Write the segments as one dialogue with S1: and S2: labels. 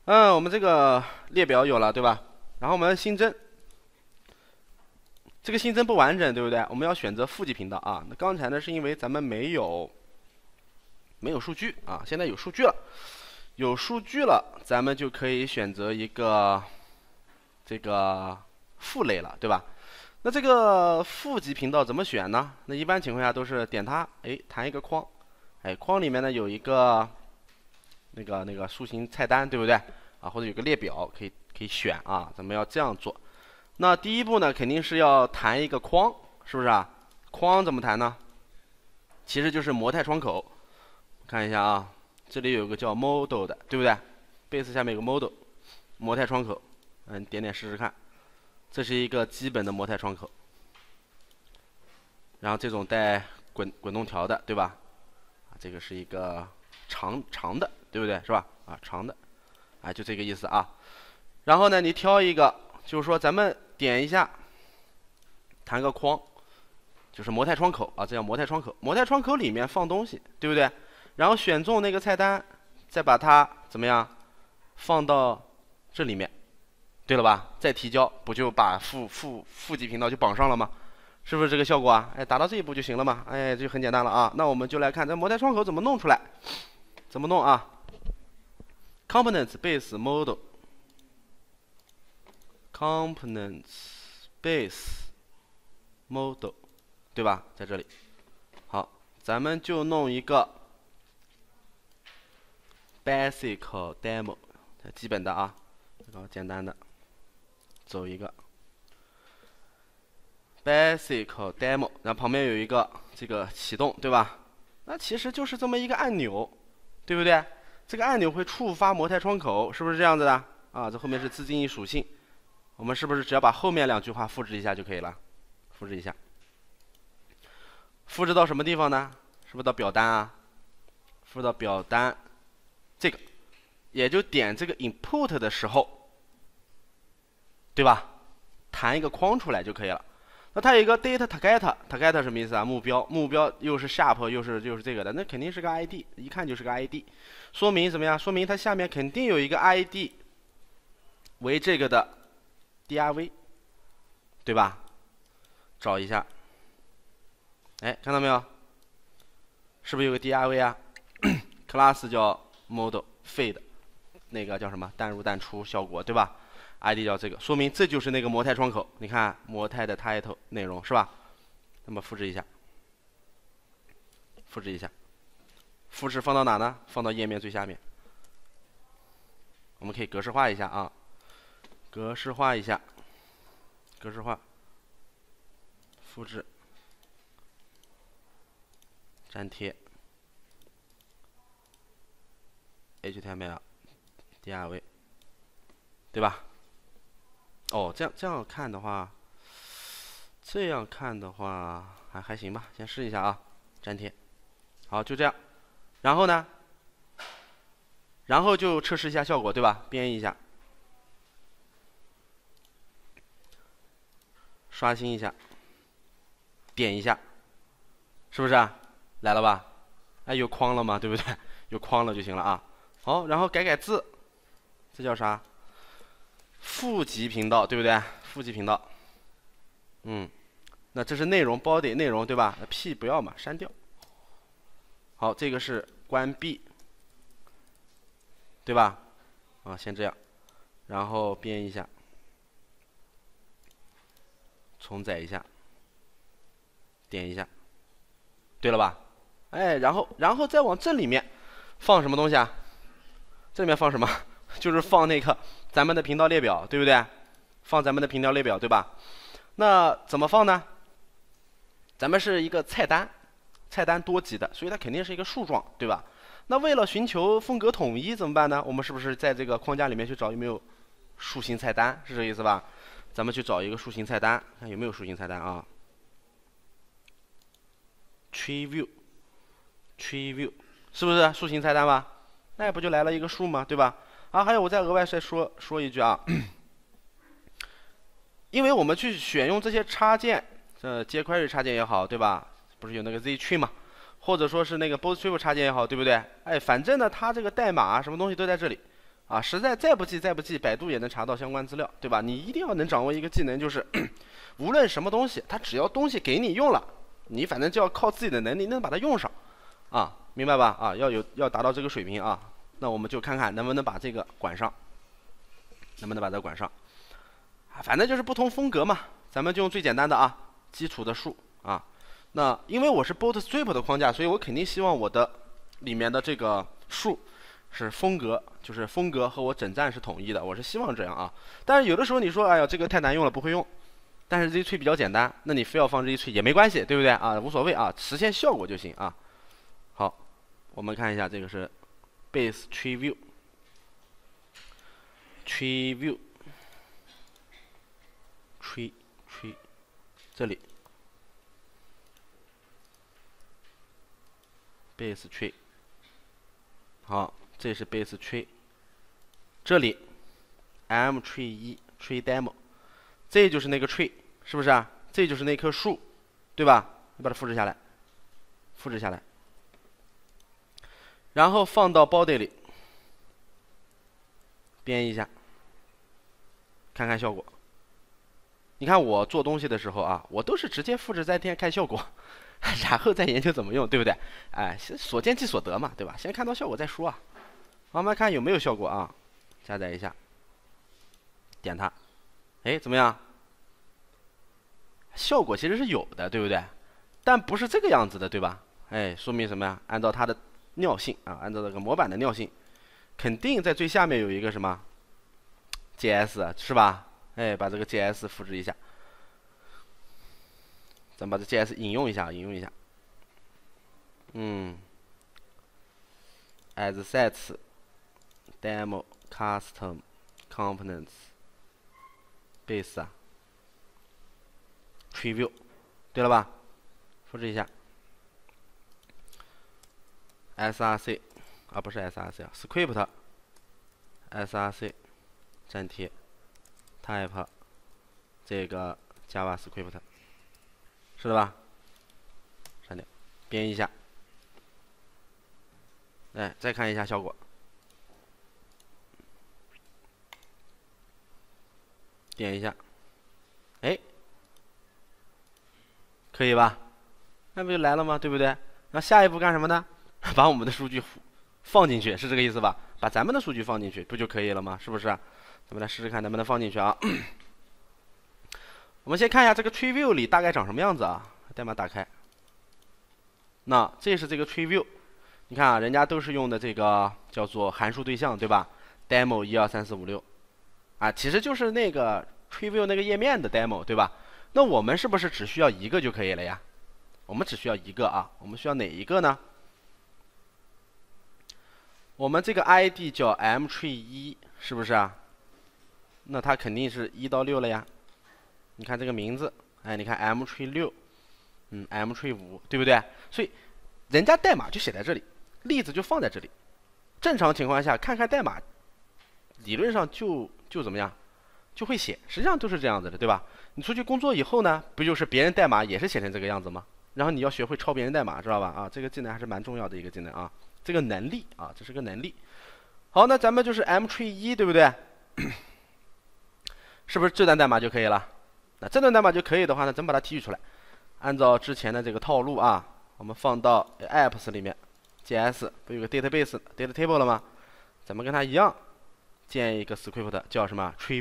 S1: 我们这个列表有了，对吧？然后我们新增，这个新增不完整，对不对？我们要选择负极频道啊。那刚才呢，是因为咱们没有数据啊，现在有数据了，咱们就可以选择一个这个负类了，对吧？那这个负极频道怎么选呢？那一般情况下都是点它，弹一个框，框里面呢有一个那个塑形菜单，对不对？啊，或者有个列表可以选啊，咱们要这样做。那第一步呢，肯定是要弹一个框，是不是啊？框怎么弹呢？其实就是模态窗口。看一下啊，这里有个叫 model 的，对不对 ？base 下面有个 model， 模态窗口，点点试试看。这是一个基本的模态窗口。然后这种带滚动条的，对吧？啊，这个是一个长的，对不对？是吧？啊，长的，就这个意思啊。然后呢，你挑一个，就是说咱们点一下，弹个框，就是模态窗口啊，这叫模态窗口。模态窗口里面放东西，对不对？然后选中那个菜单，再把它怎么样放到这里面，对了吧？再提交，不就把负极频道就绑上了吗？是不是这个效果啊？达到这一步就行了嘛？这就很简单了啊。那我们就来看这模态窗口怎么弄出来，怎么弄啊 ？Components base model components base model， 对吧？在这里。好，咱们就弄一个 basic demo， 基本的啊，这个简单的，走一个 basic demo， 然后旁边有一个这个启动，对吧？那其实就是这么一个按钮，对不对？这个按钮会触发模态窗口，是不是这样子的啊？这后面是自定义属性，我们是不是只要把后面两句话复制一下就可以了？复制一下，复制到什么地方呢？是不是到表单啊？复制到表单，这个也就点这个 input 的时候，对吧？弹一个框出来就可以了。那它有一个 data target 什么意思啊？目标又是 sharp 又是这个的，那肯定是个 ID， 一看就是个 ID， 说明怎么样？说明它下面肯定有一个 ID 为这个的 div， 对吧？找一下，看到没有？是不是有个 div 啊？class 叫 model feed， 那个叫什么？淡入淡出效果，对吧？ID 叫这个，说明这就是那个模态窗口。你看模态的 title 内容是吧？那么复制一下，复制放到哪呢？放到页面最下面。我们可以格式化一下啊，格式化，复制，粘贴 HTML div， 对吧？哦，这样看的话，还行吧，先试一下啊，粘贴，好，就这样。然后呢，然后就测试一下效果，对吧？编译一下，刷新一下，点一下，是不是啊？来了吧？有框了吗？对不对？有框了就行了啊。好，然后改字，这叫啥？负极频道，对不对？负极频道。那这是内容 body 内容，对吧？那 P 不要嘛，删掉。好，这个是关闭，对吧？先这样，然后编一下，重载一下，点一下，对了吧？然后再往这里面放什么东西啊？这里面放什么？就是放那个咱们的频道列表，对不对？放咱们的频道列表，对吧？那怎么放呢？咱们是一个菜单多级的，所以它肯定是一个树状，对吧？那为了寻求风格统一怎么办呢？我们是不是在这个框架里面去找有没有树形菜单？是这个意思吧？咱们去找一个树形菜单，看有没有树形菜单啊 ？Tree view， 是不是树形菜单吧？那不就来了一个树吗？对吧？还有我再额外再说一句啊，因为我们去选用这些插件，jQuery 插件也好，对吧？不是有那个 ZTree 嘛，或者说是那个 Bootstrap 插件也好，对不对？反正呢，它这个代码什么东西都在这里， 啊，实在再不济，百度也能查到相关资料，对吧？你一定要能掌握一个技能，就是无论什么东西，它只要东西给你用了，你反正就要靠自己的能力能把它用上，啊，明白吧？啊，要达到这个水平啊。那我们就看看能不能把这个管上，反正就是不同风格嘛，咱们就用最简单的啊，基础的数啊。那因为我是 Bootstrap 的框架，所以我肯定希望我的里面的这个数是风格，就是风格和我整站是统一的，我是希望这样啊。但是有的时候你说，哎呀，这个太难用了，不会用。但是 Z-Tree 比较简单，那你非要放 Z-Tree 也没关系，对不对啊？无所谓啊，实现效果就行啊。好，我们看一下这个是 Base Tree View，Tree View，Tree 这里 Base Tree， 好，这是 Base Tree， 这里 M Tree 1 Tree Demo， 这就是那个 Tree， 是不是啊？这就是那棵树，对吧？你把它复制下来，然后放到 Body 里，编一下，看看效果。你看我做东西的时候啊，我都是直接复制粘贴看效果，然后再研究怎么用，对不对？哎，所见即所得嘛，对吧？先看到效果再说啊。我们看有没有效果啊？下载一下，点它，哎，怎么样？效果其实是有的，对不对？但不是这个样子的，对吧？哎，说明什么呀？按照它的尿性啊，按照这个模板的尿性，肯定在最下面有一个什么 JS 是吧？哎，把这个 JS 复制一下，咱把这 JS 引用一下。as sets demo custom components base 啊 ，tree view， 对了吧？复制一下 src 啊，不是 src 啊 ，script src 粘贴 type 这个 JavaScript 是的吧？删掉，编一下，哎，再看一下效果，点一下，哎，可以吧？那不就来了吗？对不对？那下一步干什么呢？把我们的数据放进去，是这个意思吧？把咱们的数据放进去，不就可以了吗？是不是？咱们来试试看能不能放进去啊。我们先看一下这个 Tree View 里大概长什么样子啊？代码打开。那这是这个 Tree View， 你看啊，人家都是用的这个叫做函数对象，对吧 ？Demo 1 2 3 4 5 6，啊，其实就是那个 Tree View 那个页面的 demo， 对吧？那我们是不是只需要一个就可以了呀？我们只需要一个啊，我们需要哪一个呢？我们这个 ID 叫 mtree 1，是不是啊？那它肯定是1到6了呀。你看这个名字，哎，你看 mtree 6，mtree 5，对不对？所以人家代码就写在这里，例子就放在这里。正常情况下，看看代码，理论上就怎么样，就会写。实际上都是这样子的，对吧？你出去工作以后呢，不就是别人代码也是写成这个样子吗？然后你要学会抄别人代码，知道吧？啊，这个技能还是蛮重要的一个技能啊，这个能力啊，这是个能力。好，那咱们就是 mtree 1，对不对？是不是这段代码就可以了？那这段代码就可以的话呢，咱们把它提取出来，按照之前的这个套路啊，我们放到 apps 里面 ，JS 不有个 database data table 了吗？咱们跟它一样，建一个 script 叫什么 tree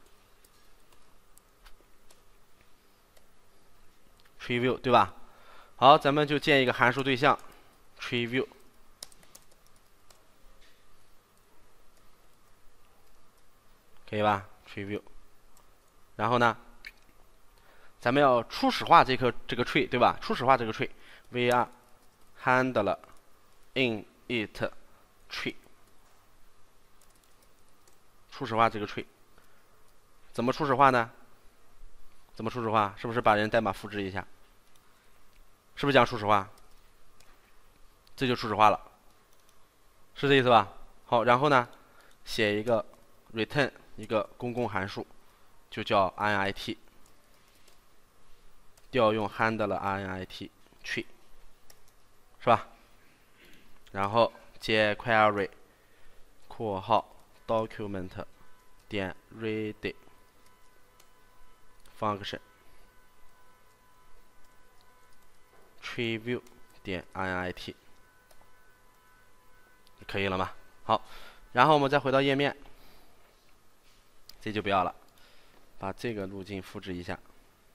S1: view，tree view 对吧？好，咱们就建一个函数对象 tree view， 可以吧 ？tree view， 然后呢？咱们要初始化这个 tree， 对吧？初始化这个 tree，var handler init tree， 初始化这个 tree， 怎么初始化呢？怎么初始化？是不是把人代码复制一下？是不是讲初始化？这就初始化了，是这意思吧？好，然后呢，写一个 return 一个公共函数，就叫 init。调用 handler init tree， 是吧？然后接 query 括号 document 点 read function tree_view 点 init 可以了吗？好，然后我们再回到页面，这就不要了，把这个路径复制一下。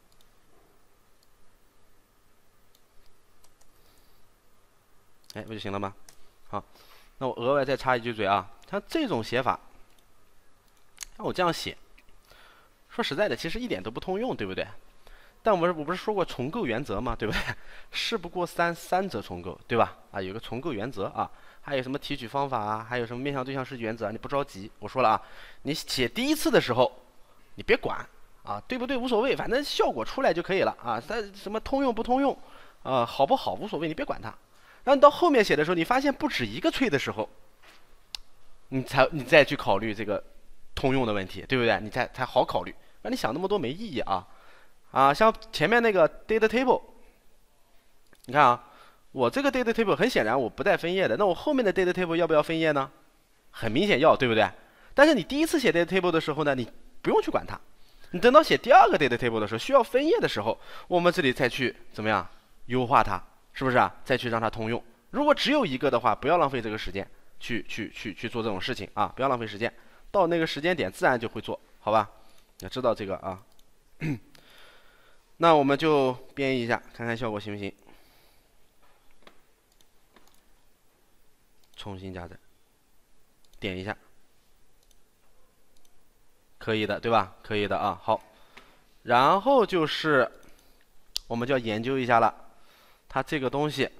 S1: 哎，不就行了吗？好，那我额外再插一句嘴啊，它这种写法，像我这样写，说实在的，其实一点都不通用，对不对？但我不是说过重构原则吗？对不对？事不过三，三则重构，对吧？啊，有个重构原则啊，还有什么提取方法啊，还有什么面向对象式原则啊，你不着急。我说了啊，你写第一次的时候，你别管啊，对不对无所谓，反正效果出来就可以了啊。它什么通用不通用，好不好无所谓，你别管它。然后你到后面写的时候，你发现不止一个脆的时候，你再去考虑这个通用的问题，对不对？你才好考虑。那你想那么多没意义啊。像前面那个 data table， 你看啊，我这个 data table 很显然我不带分页的，那我后面的 data table 要不要分页呢？很明显要，对不对？但是你第一次写 data table 的时候呢，你不用去管它，你等到写第二个 data table 的时候，需要分页的时候，我们这里再去怎么样优化它，是不是啊？再去让它通用。如果只有一个的话，不要浪费这个时间去做这种事情啊，不要浪费时间，到那个时间点自然就会做，好吧？要知道这个啊。那我们就编译一下，看看效果行不行。重新加载，点一下，可以的，对吧？可以的啊。好，然后就是我们就要研究一下了，它这个东西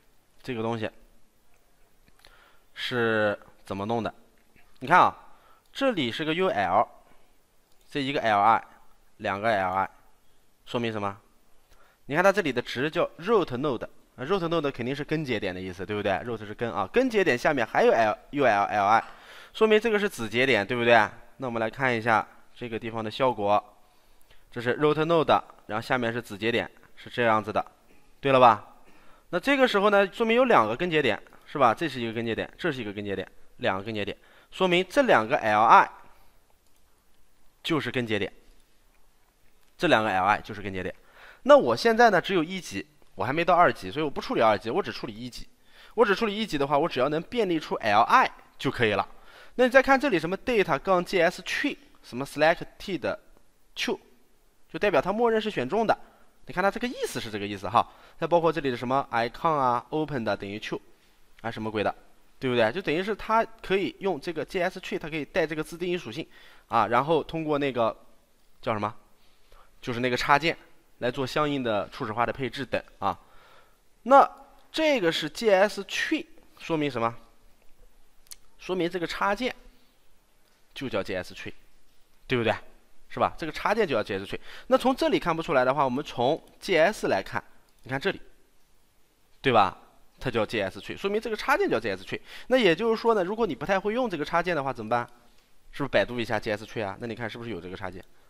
S1: 是怎么弄的？你看啊，这里是个 UL， 这一个 LI， 两个 LI。说明什么？你看它这里的值叫 root node，root node 肯定是根节点的意思，对不对 ？root 是根啊，根节点下面还有 ULLI， 说明这个是子节点，对不对？那我们来看一下这个地方的效果，这是 root node， 然后下面是子节点，是这样子的，对了吧？那这个时候呢，说明有两个根节点，是吧？这是一个根节点，这是一个根节点，两个根节点，说明这两个 LI 就是根节点。这两个 LI 就是根节点。那我现在呢只有1级，我还没到2级，所以我不处理2级，我只处理1级。我只处理1级的话，我只要能便利出 LI 就可以了。那你再看这里什么 data-js tree 什么 selected true， 就代表它默认是选中的。你看它这个意思是这个意思哈。再包括这里的什么 icon 啊 open 的等于 true 啊什么鬼的，对不对？就等于是它可以用这个 js tree， 它可以带这个自定义属性啊，然后通过那个叫什么？就是那个插件来做相应的初始化的配置等啊。那这个是 JS tree， 说明什么？说明这个插件就叫 JS tree， 对不对？是吧？这个插件就叫 JS tree。那从这里看不出来的话，我们从 JS 来看，你看这里，对吧？它叫 JS tree， 说明这个插件叫 JS tree。那也就是说呢，如果你不太会用这个插件的话，怎么办？是不是百度一下 JS tree 啊？那你看是不是有这个插件？